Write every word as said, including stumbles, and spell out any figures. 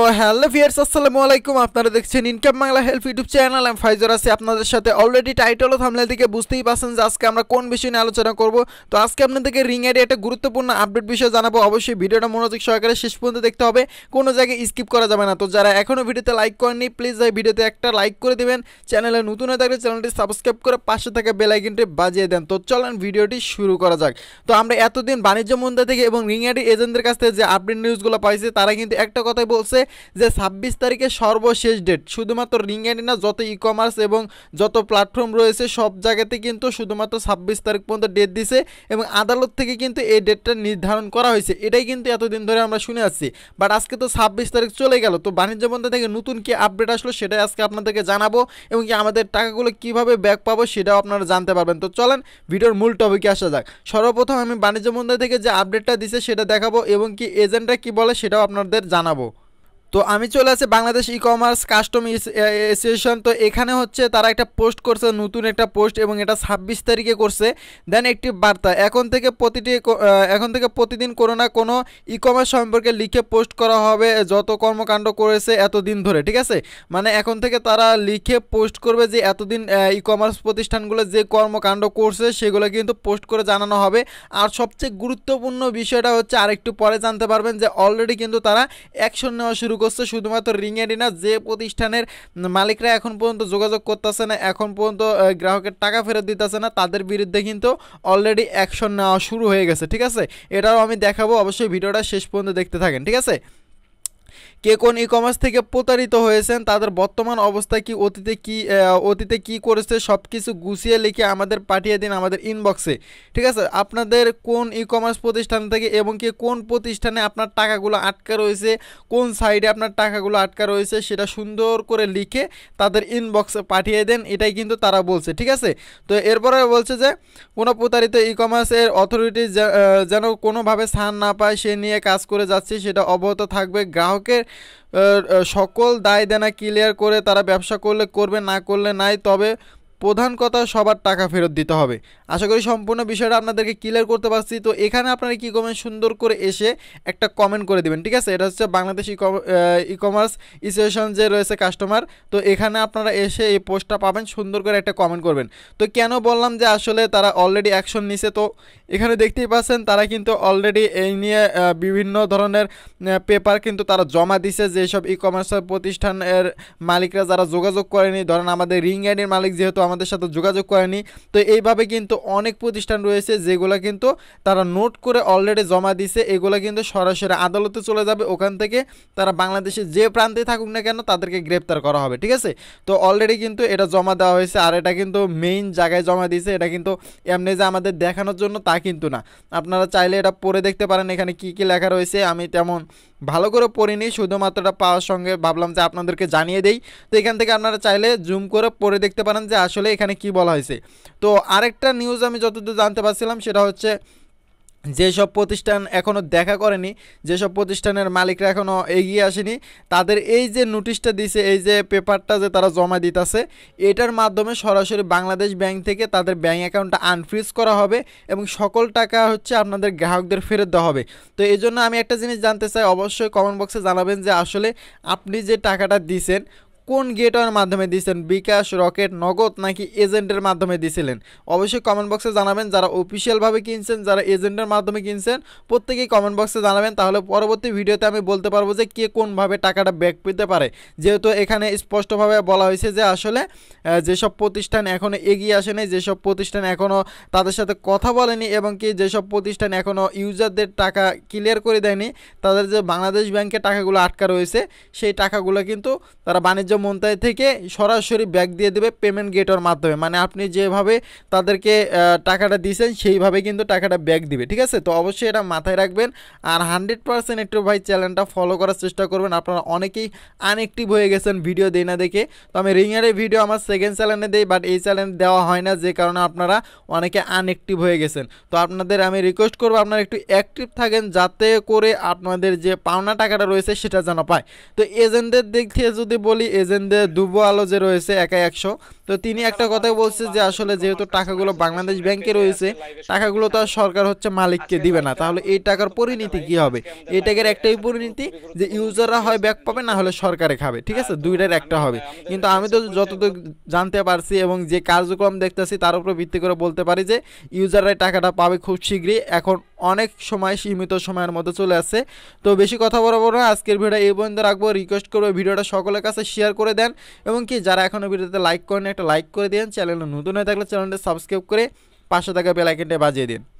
Hello viewers, আসসালামু আলাইকুম। আপনারা দেখছেন income Bangla help YouTube channel. আমি ফাইজর আছি আপনাদের সাথে। অলরেডি টাইটেল ও থাম্বনেল থেকে বুঝতেই পারছেন যে আজকে আমরা কোন বিষয় নিয়ে আলোচনা করব। তো আজকে আপনাদেরকে রিং আইডি একটা গুরুত্বপূর্ণ আপডেট বিষয় জানাবো। অবশ্যই ভিডিওটা মনোযোগ সহকারে শেষ পর্যন্ত দেখতে হবে, কোনো জায়গায় স্কিপ করা যাবে না। তো যারা এখনও ভিডিওতে লাইক করেননি, প্লিজ এই ভিডিওতে একটা লাইক করে দিবেন। চ্যানেলে নতুন হয়ে থাকলে চ্যানেলটি সাবস্ক্রাইব করে পাশে থাকা বেল আইকনটি বাজিয়ে দেন। তো চলেন ভিডিওটি শুরু করা যাক। তো আমরা এতদিন বাণিজ্য মন্ত্রী থেকে এবং রিং আইডি এজেন্টদের কাছ থেকে যে আপডেট নিউজগুলো পাইছি, তারা কিন্তু একটা কথাই বলছে যে ছাব্বিশ তারিখে সর্বশেষ ডেট। শুধুমাত্র রিং আইডি না, যত ই কমার্স এবং যত প্ল্যাটফর্ম রয়েছে সব জায়গাতে কিন্তু শুধুমাত্র ছাব্বিশ তারিখ পর্যন্ত ডেট দিছে এবং আদালত থেকে কিন্তু এই ডেটটা নির্ধারণ করা হয়েছে। এটাই কিন্তু এতদিন ধরে আমরা শুনে আসছি, বাট আজকে তো ছাব্বিশ তারিখ চলে গেল। তো বাণিজ্য মন্ত্রী থেকে নতুন কি আপডেট আসলো সেটাই আজকে আপনাদেরকে জানাবো এবং কি আমাদের টাকাগুলো কিভাবে ব্যাক পাবো সেটাও আপনারা জানতে পারবেন। তো চলেন ভিডিওর মূল টপিকে আসা যাক। সর্বপ্রথম আমি বাণিজ্য মন্ত্রী থেকে যে আপডেটটা দিছে সেটা দেখাবো এবং কি এজেন্টরা কি বলে সেটাও আপনাদের জানাবো। তো আমি চলে আসি Bangladesh e commerce custom association. তো এখানে হচ্ছে তারা একটা পোস্ট করছে, নতুন একটা পোস্ট, এবং এটা ছাব্বিশ তারিখে করছে। দেন একটি বার্তা, এখন থেকে প্রতিটি এখন থেকে প্রতিদিন কোনো না কোনো ই কমার্স সম্পর্কে লিখে পোস্ট করা হবে যত কর্মকাণ্ড করেছে এতদিন ধরে। ঠিক আছে, মানে এখন থেকে তারা লিখে পোস্ট করবে যে এতদিন ই কমার্স প্রতিষ্ঠানগুলো যে কর্মকাণ্ড করছে সেগুলো কিন্তু পোস্ট করে জানানো হবে। আর সবচেয়ে গুরুত্বপূর্ণ বিষয়টা হচ্ছে, আরেকটু পরে জানতে পারবেন যে অলরেডি কিন্তু তারা অ্যাকশন নেওয়া শুরু করছে। শুধুমাত্র রিং আইডি না, যে প্রতিষ্ঠানের মালিকরা এখন পর্যন্ত যোগাযোগ করতেছে না, এখন পর্যন্ত গ্রাহকের টাকা ফেরত দিতেছে না, তাদের বিরুদ্ধে কিন্তু অলরেডি অ্যাকশন নেওয়া শুরু হয়ে গেছে। ঠিক আছে, এটাও আমি দেখাবো, অবশ্যই ভিডিওটা শেষ পর্যন্ত দেখতে থাকেন। ঠিক আছে, কে কোন ই কমার্স থেকে প্রতারিত হয়েছেন, তাদের বর্তমান অবস্থা কি, অতীতে কি অতীতে কি করেছে সব কিছু গুছিয়ে লিখে আমাদের পাঠিয়ে দিন আমাদের ইনবক্সে। ঠিক আছে, আপনাদের কোন ই কমার্স প্রতিষ্ঠান থেকে এবং কি কোন প্রতিষ্ঠানে আপনার টাকাগুলো আটকা রয়েছে, কোন সাইডে আপনার টাকাগুলো আটকা রয়েছে সেটা সুন্দর করে লিখে তাদের ইনবক্সে পাঠিয়ে দেন, এটাই কিন্তু তারা বলছে। ঠিক আছে, তো এরপরে বলছে যে কোনো প্রতারিত ই কমার্সের অথরিটি যেন কোনোভাবে ছাড় না পায় সে নিয়ে কাজ করে যাচ্ছে, সেটা অব্যাহত থাকবে। গ্রাহকের সকল দায় দেনা ক্লিয়ার করে তারা ব্যবসা করলে করবে, না করলে নাই, তবে প্রধান কথা সবার টাকা ফেরত দিতে হবে। আশা করি সম্পূর্ণ বিষয়টা আপনাদেরকে ক্লিয়ার করতে পারছি। তো এখানে আপনারা কী করবেন, সুন্দর করে এসে একটা কমেন্ট করে দেবেন। ঠিক আছে, এটা হচ্ছে বাংলাদেশ ই কমার্স অ্যাসোসিয়েশন যে রয়েছে কাস্টমার। তো এখানে আপনারা এসে এই পোস্টটা পাবেন, সুন্দর করে একটা কমেন্ট করবেন। তো কেন বললাম যে আসলে তারা অলরেডি অ্যাকশন নিছে, তো এখানে দেখতেই পাচ্ছেন তারা কিন্তু অলরেডি এই নিয়ে বিভিন্ন ধরনের পেপার কিন্তু তারা জমা দিছে। যেসব ই কমার্সের প্রতিষ্ঠানের মালিকরা যারা যোগাযোগ করেনি, ধরেন আমাদের রিং আইডির মালিক যেহেতু আমাদের সাথে যোগাযোগ করেনি, তো এইভাবে কিন্তু অনেক প্রতিষ্ঠান রয়েছে যেগুলো কিন্তু তারা নোট করে অলরেডি জমা দিছে। এগুলো কিন্তু সরাসরি আদালতে চলে যাবে, ওখান থেকে তারা বাংলাদেশে যে প্রান্তে থাকুক না কেন তাদেরকে গ্রেপ্তার করা হবে। ঠিক আছে, তো অলরেডি কিন্তু এটা জমা দেওয়া হয়েছে, আর এটা কিন্তু মেইন জায়গায় জমা দিয়েছে। এটা কিন্তু এমনি যে আমাদের দেখানোর জন্য তা কিন্তু না, আপনারা চাইলে এটা পড়ে দেখতে পারেন এখানে কি কি লেখা রয়েছে। আমি তেমন ভালো করে পড়িনি, শুধুমাত্র এটা পাওয়ার সঙ্গে ভাবলাম যে আপনাদেরকে জানিয়ে দেই। তো এখান থেকে আপনারা চাইলে জুম করে পড়ে দেখতে পারেন যে আসলে এখানে কি বলা হয়েছে। তো আরেকটা নিউজ আমি যতদূর জানতে পারছিলাম সেটা হচ্ছে, যেসব প্রতিষ্ঠান এখনও দেখা করেনি, যেসব প্রতিষ্ঠানের মালিকরা এখনও এগিয়ে আসেনি, তাদের এই যে নোটিশটা দিছে, এই যে পেপারটা যে তারা জমা দিতেছে, এটার মাধ্যমে সরাসরি বাংলাদেশ ব্যাংক থেকে তাদের ব্যাংক অ্যাকাউন্টটা আনফ্রিজ করা হবে এবং সকল টাকা হচ্ছে আপনাদের গ্রাহকদের ফেরত দেওয়া হবে। তো এই জন্য আমি একটা জিনিস জানতে চাই, অবশ্যই কমেন্ট বক্সে জানাবেন যে আসলে আপনি যে টাকাটা দিয়েছেন কোন গেটওয়ের মাধ্যমে দিয়েছেন, বিকাশ, রকেট, নগদ নাকি এজেন্টের মাধ্যমে দিয়েছিলেন, অবশ্যই কমেন্ট বক্সে জানাবেন। যারা অফিসিয়ালভাবে কিনছেন, যারা এজেন্টের মাধ্যমে কিনছেন, প্রত্যেকেই কমেন্ট বক্সে জানাবেন। তাহলে পরবর্তী ভিডিওতে আমি বলতে পারবো যে কে কোনভাবে টাকাটা ব্যাক পেতে পারে। যেহেতু এখানে স্পষ্টভাবে বলা হয়েছে যে আসলে যেসব প্রতিষ্ঠান এখনও এগিয়ে আসেনি, যেসব প্রতিষ্ঠান এখনও তাদের সাথে কথা বলেনি এবং কি যেসব প্রতিষ্ঠান এখনও ইউজারদের টাকা ক্লিয়ার করে দেয়নি, তাদের যে বাংলাদেশ ব্যাংকে টাকাগুলো আটকা রয়েছে সেই টাকাগুলো কিন্তু তারা বাণিজ্য মন্ত্রণালয় থেকে সরাসরি ব্যাক দিয়ে দেবে পেমেন্ট গেটওয়ের মাধ্যমে। মানে আপনি যেভাবে তাদেরকে টাকাটা দিয়েছেন সেইভাবে কিন্তু টাকাটা ব্যাক দিবে। ঠিক আছে, তো অবশ্যই এটা মাথায় রাখবেন। আর হান্ড্রেড পার্সেন্ট একটু ভাই চ্যানেলটা ফলো করার চেষ্টা করবেন। আপনারা অনেকেই আনঅ্যাক্টিভ হয়ে গেছেন ভিডিও দেই না দেখে। তো আমি রিঙারের ভিডিও আমার সেকেন্ড চ্যানেলে দেই, বাট এই চ্যানেলে দেওয়া হয় না, যে কারণে আপনারা অনেকে আনঅ্যাক্টিভ হয়ে গেছেন। তো আপনাদের আমি রিকোয়েস্ট করবো আপনারা একটু অ্যাক্টিভ থাকেন, যাতে করে আপনাদের যে পাওনা টাকাটা রয়েছে সেটা যেন পায়। তো এজেন্টদের দিক থেকে যদি বলি, এজেন্টদের দুবো আলো যে রয়েছে একাই একশো। তো তিনি একটা কথাই বলছে যে আসলে যেহেতু টাকাগুলো বাংলাদেশ ব্যাংকে রয়েছে, টাকাগুলো তো আর সরকার হচ্ছে মালিককে দিবে না, তাহলে এই টাকার পরিণতি কি হবে? এই টাকার একটাই পরিণতি যে ইউজাররা হয় ব্যাক পাবে, না হলে সরকারে খাবে। ঠিক আছে, দুইটার একটা হবে। কিন্তু আমি তো যতটুকু জানতে পারছি এবং যে কার্যক্রম দেখতেছি তার উপর ভিত্তি করে বলতে পারি যে ইউজাররাই টাকাটা পাবে খুব শীঘ্রই। এখন অনেক সময় সীমিত সময়ের মধ্যে চলে আসছে। তো বেশি কথা বলবো না, আজকের ভিডিও এই পর্যন্ত রাখবো। রিকোয়েস্ট করবো ভিডিওটা সকলের কাছে শেয়ার করে দেন এবং কি যারা এখনো ভিডিওতে লাইক করেন একটা লাইক করে দেন। চ্যানেলে নতুন হয়ে থাকলে চ্যানেলটা সাবস্ক্রাইব করে পাশে থাকা বেল আইকনটা বাজিয়ে দিন।